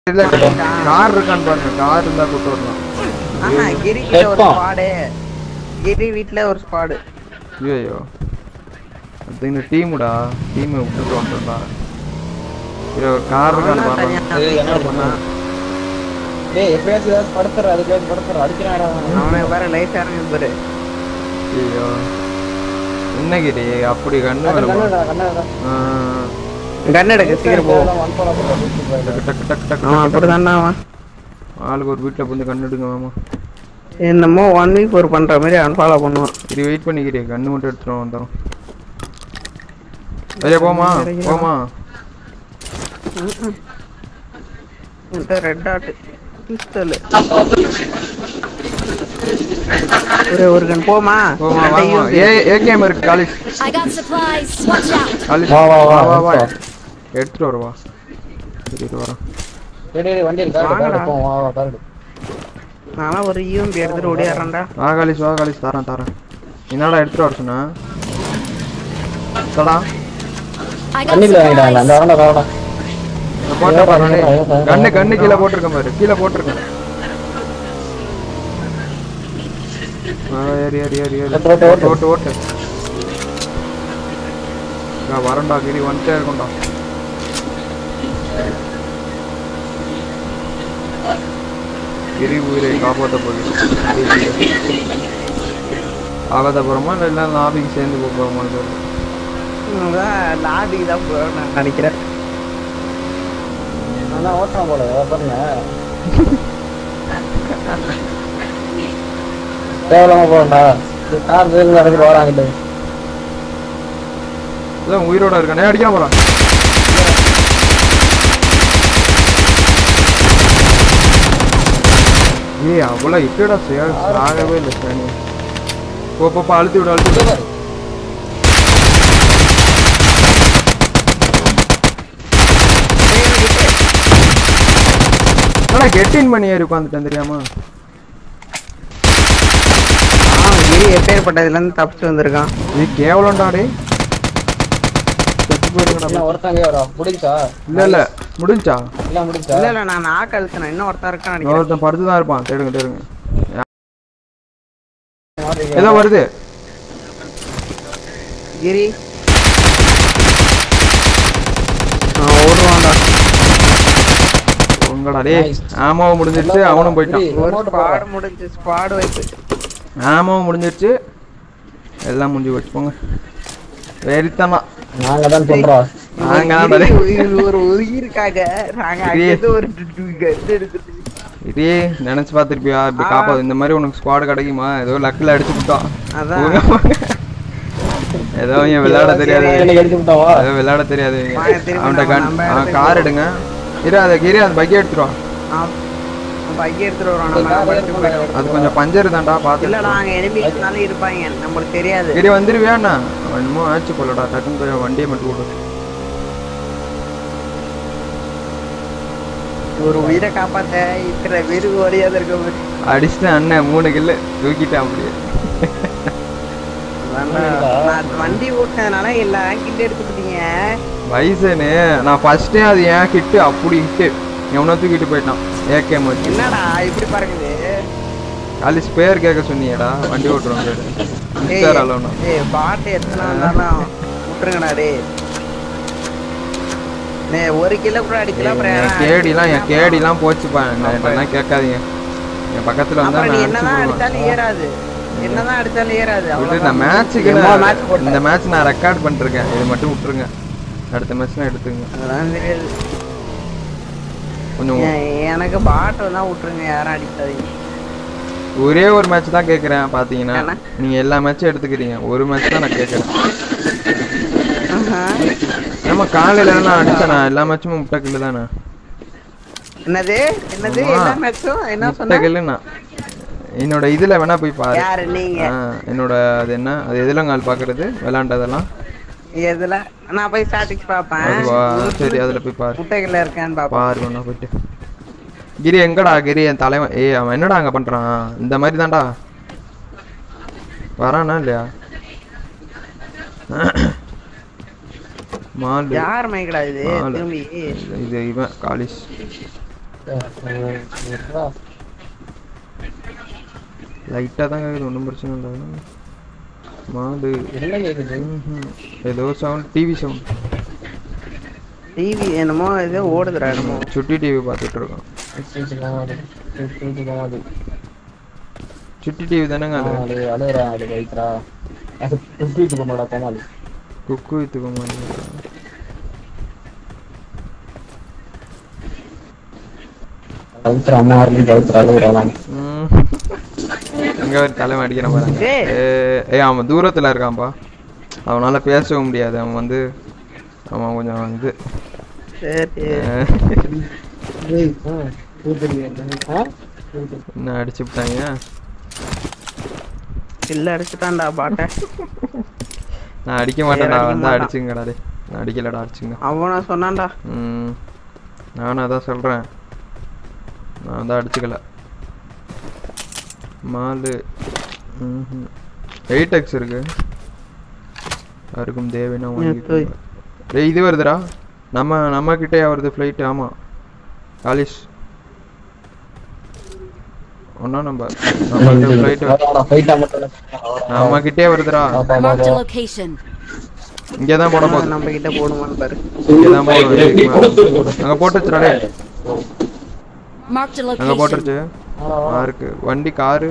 இல்ல கார் இருக்கான்னு பாருங்க. கார் இருந்தா கூட்டு வரலாம். ஆஹா கிரி கிட்ட ஒரு ஸ்குவாட். கிரி வீட்ல ஒரு ஸ்குவாட். ஐயோ அது இந்த டீமுடா. டீமை விட்டுட்டு வந்துடா. இது ஒரு கார் இருக்கான்னு பாருங்க. என்ன பண்ணா டேய் எப்பயாச்சும் படுத்துற அதுக்கு படுத்துற அடிக்கறாடா அவனே வேற லைட் இறங்கி பாரு. ஐயோ என்ன கிரி அப்படி கண்ணு கன் எடுக்க சீக்கிரம் போ. டக்கு டக்கு டக்கு அப்படிதான்டா அவன் ஆளுக்கு ஒரு வீட்டுல வந்து கண்ணு எடுங்க மாமா. என்னமோ 1v4 பண்ற மாதிரி அவன் ஃபாலோ பண்ணுவான். இது வெயிட் பண்ணிக்கிறேன். கண்ணு மட்டும் எடுத்துட்டு வந்துடும். ஐயா போமா போமா. இந்த ரெட் டாட் பிஸ்டல் ஒரு கன் போமா. போமா வாமா. ஏகேம் இருக்கு காலிஸ். I got supplies. Watch out. காலிஸ் வா வா வா வா எடுத்துட்டு வரவா. சரி வரேன். டேய் வண்டி இருக்கா போ வா வா கார். நானா ஒரு யூஎம்பி எடுத்துட்டு ஓடிறேன்டா. வா காலிஸ் தரேன். என்னடா எடுத்துட்டு வர சொன்னா? தடா I got கண்ணில வாங்கிடா அந்த வரடா வரடா. போட்ட பாரு. கண்ணு கீழ போட்டுருக்கேன் பாரு. கீழ போட்டுருக்கேன். ஏறி ஓட்டு. நான் வரேன்டா கிரி வந்துட்டே இருக்கேன்டா. கிரி உயிரை காப்பாற்ற போகுது. ஆகாதபுரமா இல்லை லாபிக்கு சேர்ந்து போகிறோமா? லாபிக்கு தான் போறேன் நான் நினைக்கிறேன். நான் ஓட்டறேன் போல பாருங்க. தேவலாம போறடா. கார் வேல் நடந்து வராங்க. இதான் உயிரோட இருக்கானே அடிக்காம போறான். ஏய் அவ்வளோ இட்டடா ஆகவே இல்லை சாணி. போ அழுத்தி விடு. கெட்டின் பண்ணி ஏறி உட்காந்துட்டேன் தெரியாமா? கிரி எப்பேற்பட்டதுல இருந்து தப்பிச்சு வந்திருக்கான். இது கேவலம்டாடே. ஒருத்தங்க முடிஞ்சா இல்ல முடிஞ்சா இல்ல நான் நாக்கு அழுத்தினேன். இன்னும் ஒருத்தன் இருக்கான்னு நினைக்கிறேன். ஒருத்தன் படுத்துதான் இருப்பான். தேடுங்க ஏதோ வருது. கிரி ஓடுவான்டா. உங்கடா டே ஆமாவும் முடிஞ்சிருச்சு. அவனும் போயிட்டான். ஒரு ஸ்குவாட் முடிஞ்சு ஸ்குவாட் வைப்பு. ஆமாவும் முடிஞ்சிருச்சு. எல்லாம் முடிஞ்சு போச்சு. போங்க வெறித்தனா. நாங்க தான் சொல்றோம். ஒரு உயிருக்காக நாங்க அங்க ஒரு இதே நினைச்சு பாத்துருப்பியா? இப்படி காப்பாது இந்த மாதிரி உனக்கு ஸ்குவாட் கிடைக்குமா? ஏதோ லக்கில் அடிச்சு விட்டான். ஏதோ விளையாட தெரியாது. அவன்கிட்ட கார் எடுங்க. கிரி அந்த பைக்கை எடுத்துருவான். அது கொஞ்சம் பஞ்சர் தான்டா பாத்து. இல்ல நாங்க எனிமிஸ்னால இருப்பாங்க நமக்கு தெரியாது. கிரி வந்துருவியாண்ணா? என்னமோ ஆச்சு போலடா. டக்குன்னு போய் வண்டியை மட்டும் விடு. ஒரு உயிரை காப்பாத்த இத்தனை வீருக்கு ஓடியாது இருக்க. அடிச்சுட்டேன் அண்ணன் 3 கில்லு தூக்கிட்டேன் அப்படியே. வண்டி ஓட்டினதுனால எல்லா கிட்ட எடுத்துக்கிட்டீங்க. வயசுன்னு நான் ஃபர்ஸ்டே அது ஏன் கிட்டு அப்படி ஹிட்டு எவனோ தூக்கிட்டு போயிட்டான். ஏகேம் வச்சு. என்னடா இப்படி பாருங்க. காலி ஸ்பேர் கேட்க சொன்னியடா. வண்டி ஓட்டுறோம் பாட்டு எத்தனை வந்தாலும் விட்டுருங்கடா டே. ஒரு கிலோ கூட அடிக்கலாம். என் கேடிலாம் போச்சுப்பா. என்ன கேட்காதீங்க. என் பக்கத்துல வந்தா என்னதான் அடிச்சாலும் ஏறாது. என்னதான் அடிச்சாலும் ஏறாது. நான் மேட்சுக்கு இந்த மேட்ச் நான் ரெக்கார்ட் பண்ணிருக்கேன். இது மட்டும் விட்டுருங்க. அடுத்த மேட்ச்லாம் எடுத்துங்க. அதெல்லாம் தெரியாது கொஞ்சம். எனக்கு பாட்டு தான் விட்டுருங்க. யாரும் அடிக்காதீங்க. ஒரே ஒரு மேட்ச் தான் கேட்குறேன். பார்த்தீங்கன்னா நீங்க எல்லா மேட்சும் எடுத்துக்கிறீங்க. ஒரு மேட்ச் தான் நான் கேட்குறேன். ஆமா காலையில நான் அடிச்சேனா? எல்லா மேட்சும் முட்டை கில்லு தானே. என்னது எல்லா மேட்சும் என்ன சொன்ன? கில்லுண்ணா என்னோட இதுல வேணா போய் பாரு. யாரு நீங்க? என்னோட அது என்ன அது எதுல கால் பாக்குறது விளையாண்டதெல்லாம் எதுல? நான் போய் ஸ்டாட்டிக்ஸ் பாப்பேன். சரி அதுல போய் பாரு. முட்டைகள்ல இருக்கான்னு பாப்பேன். பாரு வேணா போயிட்டு. கிரி எங்கடா? கிரி என் தலைவன். அவன் என்னடா அங்க பண்றான்? இந்த மாதிரி தான்டா வரானா இல்லையா? யார் மைக்கடா இது? திரும்பி இது இவன் காலிஸ். லைட்டா தான் கேக்குது, ஒன்றும் பிரச்சனை இல்லை. மாடு என்ன கேக்குது? ஏதோ சவுண்ட், டிவி சவுண்ட். டிவி என்னமோ ஏதோ ஓடுதுடா என்னமோ. சுட்டி டிவி பார்த்துட்டு இருக்கோம். சுட்டி டிவி தானேங்க அது? அழுகுறா அது வைக்கிறா. அது குக்கு வித்து போமாடா கோமாளி. குக்கு வித்து கோமாளி. வைக்கிறா அம்மா ஆர்லி வைக்கிறா அழுகுறா. இங்க ஒரு தலைமை அடிக்கிறான் பாருங்க. அவன் தூரத்துல இருக்கான்பா, அவனால பேசவும் முடியாது. அவன் வந்து அவன் கொஞ்சம் இது என்ன அடிச்சு விட்டாங்க. இல்ல அடிச்சுட்டான்டா பாட்ட. நான் அடிக்க மாட்டேன்டா, வந்தா அடிச்சுங்கடா. டேய் நான் அடிக்கலடா, அடிச்சுங்க. அவனா சொன்னான்டா. நானும் அதான் சொல்றேன், நான் தான் அடிச்சுக்கல. மாலு 8x இருக்கு, யாருக்கும் தேவைன்னா வாங்கிக்கோ. டேய் இது வருதுடா, நம்ம கிட்டே வருது ஃப்ளைட். ஆமா காலிஷ் ஒண்ணா நம்ம ஃப்ளைட் நம்ம கிட்டே வருதுடா. இங்க தான் போட போகுது. நம்ம கிட்ட போடுமான்னு பாரு. இங்க தான் போடுது. அங்க போட்டுச்சுடா. டேய் அங்க போட்டுருச்சு. இருக்கு வண்டி காரு.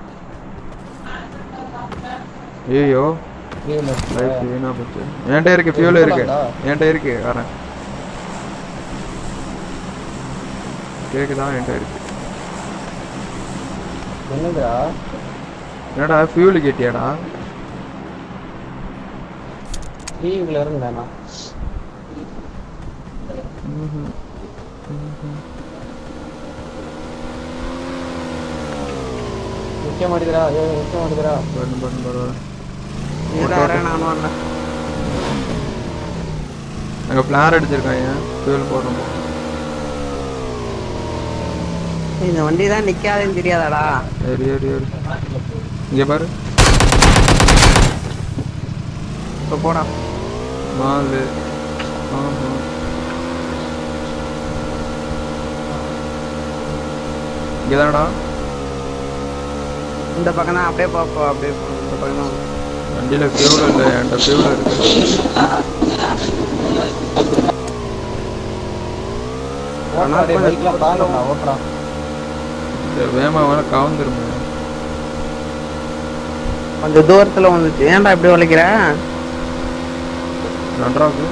ஐயோ லைஃப் வீணா போச்சு. என்கிட்ட இருக்கு, ஃபியூல் இருக்கு என்கிட்ட இருக்கு. வரேன், கேக்குதா? என்கிட்ட இருக்கு. என்னடா ஃபியூல் கேட்டியாடா? லீவ்ல இருந்தேனா? முக்கிய மாட்டேங்கிறா. முக்கிய மாட்டேங்கிறா. அங்க பிளார் அடிச்சிருக்காங்க, ஃபியூல் போடுறோம். இந்த வண்டி தான் நிக்காதுன்னு தெரியாதாடா? ஏறி ஏறி ஏறி இங்க பாரு. இப்போ போடா மாலு. இங்கதானடா? இந்த பக்கம் தான். அப்படியே பாப்போம், அப்படியே இந்த பக்கம் தான். வண்டியில ஃபியூல் இல்லை, என்கிட்ட ஃபியூல் இருக்கு. வேமா வேணா கவுந்துருமே. கொஞ்சம் தூரத்துல வந்துச்சு. ஏன்டா இப்படி உழைக்கிற? நன்றாக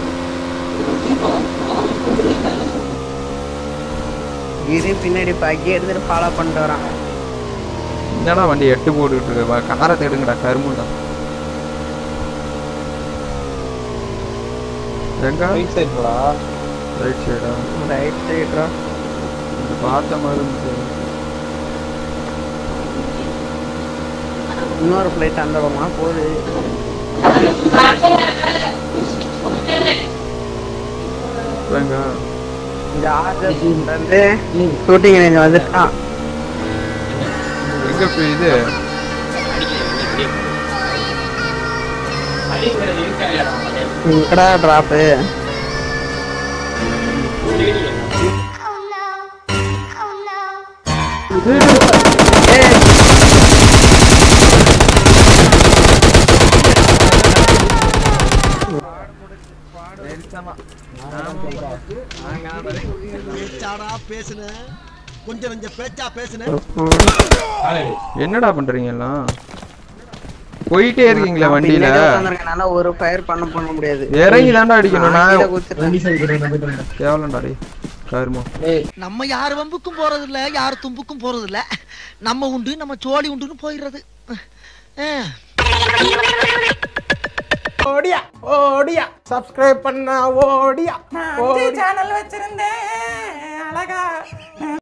இது பின்னாடி பாக்கி எடுத்துட்டு ஃபாலோ பண்ணிட்டு வரான். என்னடா வண்டி 8 போட்டுக்கிட்டு இருக்கு? காரை தேடுங்கடா, கரும்புடா. எங்க ரைட் சைடு போடா. ரைட் சைடா? ரைட் சைடுடா. பார்த்த மாதிரி இருந்துச்சு. இன்னொரு ஃப்ளைட் அந்த பக்கமா போகுது. எங்க இந்த ஆர்டர் வந்து ஷூட்டிங் ரேஞ்ச் வந்துட்டான். எங்க இது? எங்கடா டிராப்பு? என்னடா பண்றீங்க எல்லாம்? போயிட்டே இருக்கீங்களா வண்டியில? ஒரு ஃபயர் பண்ண முடியாது. இறங்கி தான்டா அடிக்கணும். கேவலம்டா டேய் கருமோ. நம்ம யார் வம்புக்கும் போறது இல்ல, யார் தும்புக்கும் போறது இல்ல. நம்ம உண்டு, நம்ம சோழி உண்டுன்னு போயிடுறது. ஓடியா ஓடியா சப்ஸ்கிரைப் பண்ணா ஓடியா. சேனல் வச்சிருந்தேன் அழகா